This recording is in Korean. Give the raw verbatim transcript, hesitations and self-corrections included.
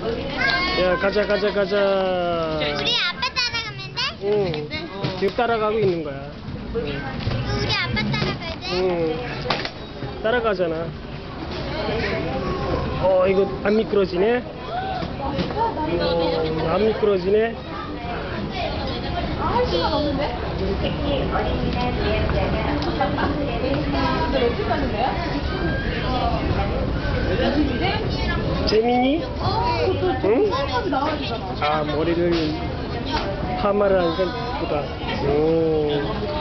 야, 가자, 가자, 가자. 우리 아빠 따라가면 돼? 응. 지금 따라가고 있는 거야. 응. 우리 아빠 따라가야 돼? 응. 따라가잖아. 어, 이거 안 미끄러지네? 어, 안 미끄러지네? 할 시간 없는데? 근데 며칠 가는데요? 재민이? 응? 까지 나와야 되잖아. 아, 머리를 파마를 하니까 이쁘다. 오.